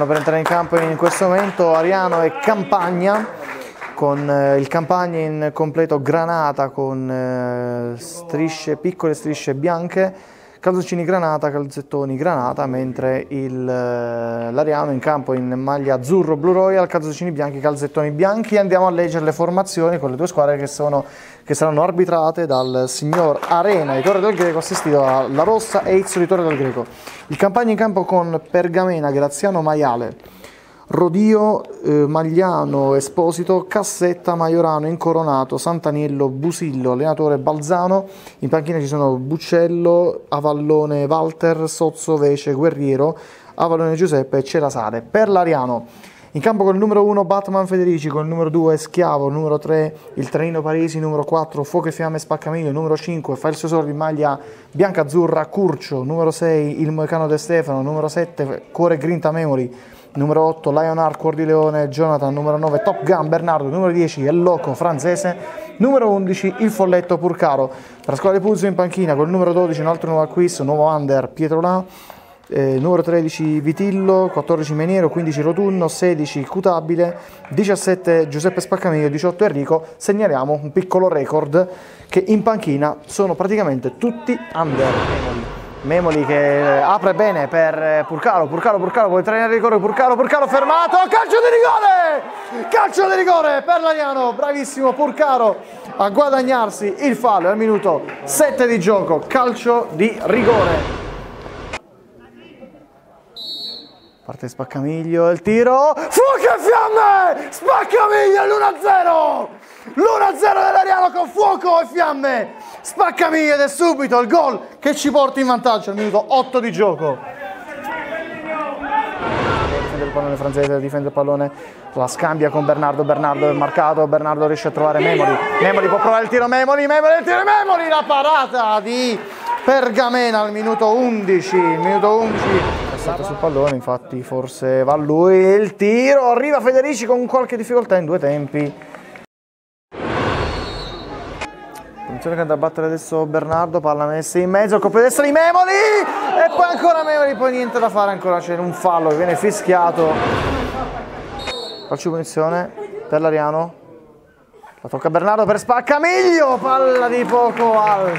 stanno per entrare in campo in questo momento Ariano e Campagna, con il Campagna in completo granata con strisce, piccole strisce bianche, calzoncini granata, calzettoni granata, mentre l'Ariano in campo in maglia azzurro Blue Royal, calzoncini bianchi, calzettoni bianchi. Andiamo a leggere le formazioni con le due squadre che saranno arbitrate dal signor Arena di Torre del Greco, assistito da La Rossa e Izzo di Torre del Greco. Il Campagna in campo con Pergamena, Graziano Maiale, Rodio, Magliano, Esposito, Cassetta, Maiorano, Incoronato, Santaniello, Busillo, allenatore Balzano. In panchina ci sono Buccello, Avallone Walter, Sozzo, Vece, Guerriero, Avallone Giuseppe e Cerasale. Per l'Ariano, in campo con il numero 1 Batman Federici, con il numero 2 Schiavo, il numero 3 il Trenino Parisi, il numero 4 Fuoco e Fiamme Spaccamiglio, il numero 5 fa il suo esordio in maglia bianca-azzurra Curcio, numero 6 il Moicano De Stefano, numero 7 Cuore Grinta Memory, numero 8 Lionheart Cuor di Leone Jonathan, numero 9 Top Gun Bernardo, numero 10 El Loco Franzese, numero 11 il Folletto Purcaro. Per la squadra di Puzzo in panchina con il numero 12 un altro nuovo acquisto, nuovo under Pietro La, numero 13 Vitillo, 14 Meniero, 15 Rotunno, 16 Cutabile, 17 Giuseppe Spaccamiglio, 18 Enrico. Segnaliamo un piccolo record che in panchina sono praticamente tutti under. Memoli che apre bene per Purcaro, Purcaro può entrare in rigore, Purcaro fermato, calcio di rigore per l'Ariano, bravissimo Purcaro a guadagnarsi il fallo al minuto 7 di gioco, calcio di rigore. Parte Spaccamiglio, il tiro, fuoco e fiamme, Spaccamiglio, l'1-0 dell'Ariano con fuoco e fiamme, Spaccamiglio ed è subito il gol che ci porta in vantaggio al minuto 8 di gioco. Difende il pallone Franzese, difende il pallone, la scambia con Bernardo, Bernardo è marcato, Bernardo riesce a trovare Memoli può provare il tiro, Memoli, la parata di Pergamena al minuto 11. Sul pallone, infatti forse va lui, il tiro, arriva Federici con qualche difficoltà in due tempi. Attenzione che andrà a battere adesso Bernardo, palla messa in mezzo, colpo di destra di Memoli e poi ancora Memoli, poi niente da fare, ancora c'è un fallo che viene fischiato. Calcio di punizione per l'Ariano, la tocca Bernardo per Spaccamiglio, palla di poco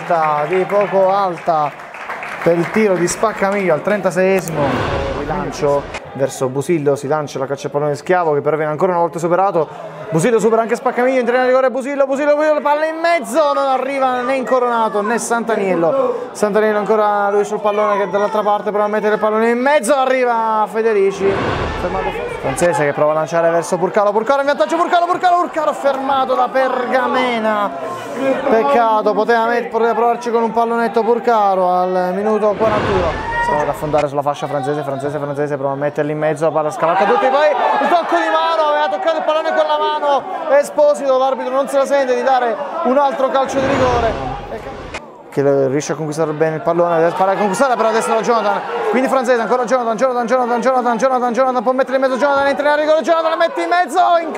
alta per il tiro di Spaccamiglio al 36esimo, rilancio verso Busillo, si lancia la caccia al pallone Schiavo che però viene ancora una volta superato, Busillo supera anche Spaccamiglio, entra in rigore Busillo, palla in mezzo, non arriva né Incoronato né Santaniello ancora lui sul pallone che dall'altra parte prova a mettere il pallone in mezzo, arriva Federici, fermato Franzese che prova a lanciare verso Purcaro in vantaggio, Purcaro fermato da Pergamena, peccato, poteva provarci con un pallonetto Purcaro al minuto 41. Prova ad affondare sulla fascia Franzese, prova a metterli in mezzo, la palla scavalca tutti, poi il tocco di mano, aveva toccato il pallone con la mano, Esposito, l'arbitro non se la sente di dare un altro calcio di rigore. Che riesce a conquistare bene il pallone, deve sparare a conquistare però adesso Jonathan, quindi Franzese, ancora Jonathan può mettere in mezzo Jonathan, entra in rigore, Jonathan la mette in mezzo,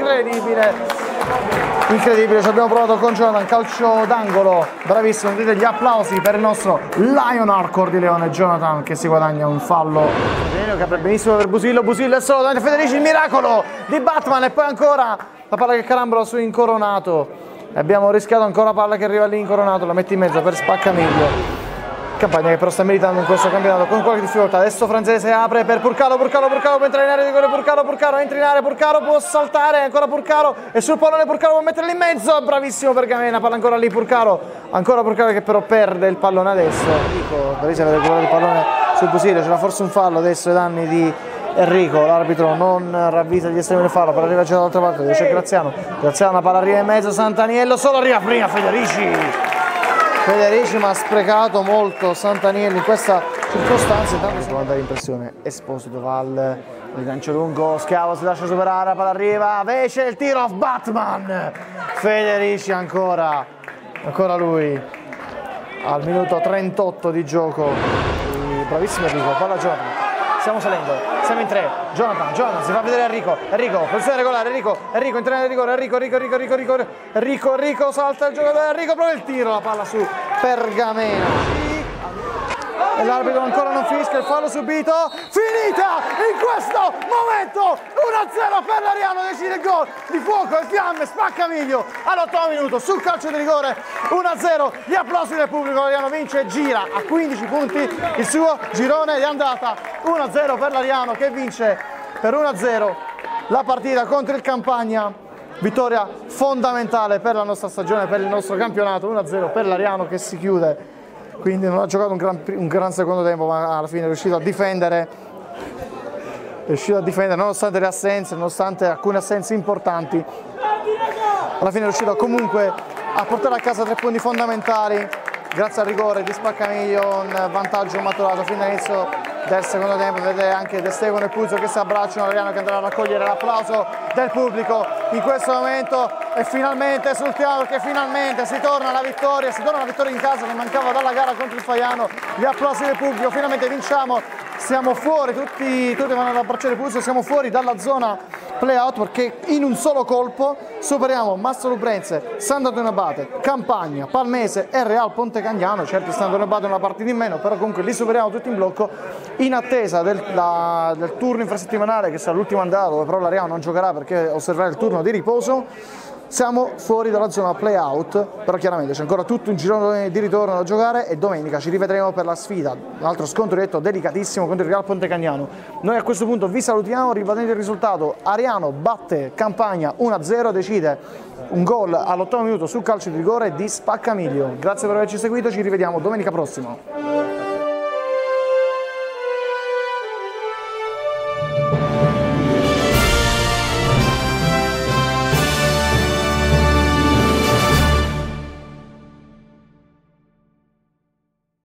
incredibile, ci abbiamo provato con Jonathan, calcio d'angolo, bravissimo, dite gli applausi per il nostro Lionheart Cuor di Leone, Jonathan che si guadagna un fallo, che apre benissimo per Busillo è solo davanti a Federici, il miracolo di Batman e poi ancora la palla che carambola su Incoronato. Abbiamo rischiato ancora palla che arriva lì Incoronato, la mette in mezzo per Spaccamiglio. Campagna che però sta militando in questo campionato con qualche difficoltà. Adesso Franzese apre per Purcaro può entrare in area di rigore, Purcaro entra in area, Purcaro può saltare, ancora Purcaro e sul pallone Purcaro può metterli in mezzo, bravissimo Pergamena, palla ancora lì ancora Purcaro che però perde il pallone adesso. Parisi aveva recuperato il pallone sul Busillo, c'era forse un fallo adesso ai danni di Enrico, l'arbitro non ravvisa gli estremi del fallo, palla arriva già dall'altra parte, dove c'è Graziano, la palla arriva in mezzo, Santaniello, solo arriva prima Federici ma ha sprecato molto Santaniello in questa circostanza, intanto si può andare in pressione, Esposito va al rilancio lungo, Schiavo si lascia superare, la palla arriva, Vece il tiro of Batman, Federici ancora lui, al minuto 38 di gioco, bravissimo Enrico, palla Jonathan. Stiamo salendo, siamo in tre, Jonathan si fa vedere Enrico, posizione regolare, Enrico entra nel rigore, Enrico salta il giocatore, Enrico prova il tiro, la palla su Pergamena. e l'arbitro ancora non fischia il fallo subito. Finita in questo momento, 1-0 per l'Ariano, decide il gol di fuoco e fiamme, Spaccamiglio all'8° minuto sul calcio di rigore, 1-0, gli applausi del pubblico, l'Ariano vince e gira a 15 punti il suo girone di andata, 1-0 per l'Ariano che vince per 1-0 la partita contro il Campagna, vittoria fondamentale per la nostra stagione, per il nostro campionato, 1-0 per l'Ariano che si chiude. Quindi non ha giocato un gran secondo tempo, ma alla fine è riuscito a difendere nonostante le assenze, nonostante alcune assenze importanti. Alla fine è riuscito comunque a portare a casa 3 punti fondamentali grazie al rigore di Spaccamiglio, un vantaggio maturato fin dall'inizio del secondo tempo. Vedete anche De Stefano e Puzzo che si abbracciano, l'Ariano che andrà a raccogliere l'applauso del pubblico in questo momento e finalmente esultiamo perché finalmente si torna alla vittoria in casa che mancava dalla gara contro il Faiano, gli applausi del pubblico, finalmente vinciamo, siamo fuori, tutti vanno ad abbracciare Puzzo, siamo fuori dalla zona play-out perché in un solo colpo superiamo Mastro Lubrense, Sant'Antonio Abate, Campagna, Palmese e Real Ponte Cagnano. Certo Sant'Antonio Abate è una partita in meno, però comunque li superiamo tutti in blocco in attesa del turno infrasettimanale che sarà l'ultimo andato, dove però l'Ariano non giocherà perché osserverà il turno di riposo. Siamo fuori dalla zona play-out, però chiaramente c'è ancora tutto un girone di ritorno da giocare e domenica ci rivedremo per la sfida, un altro scontro diretto delicatissimo contro il Real Ponte Cagnano. Noi a questo punto vi salutiamo, ribadendo il risultato: Ariano batte Campagna 1-0, decide un gol all'8° minuto sul calcio di rigore di Spaccamiglio. Grazie per averci seguito, ci rivediamo domenica prossima.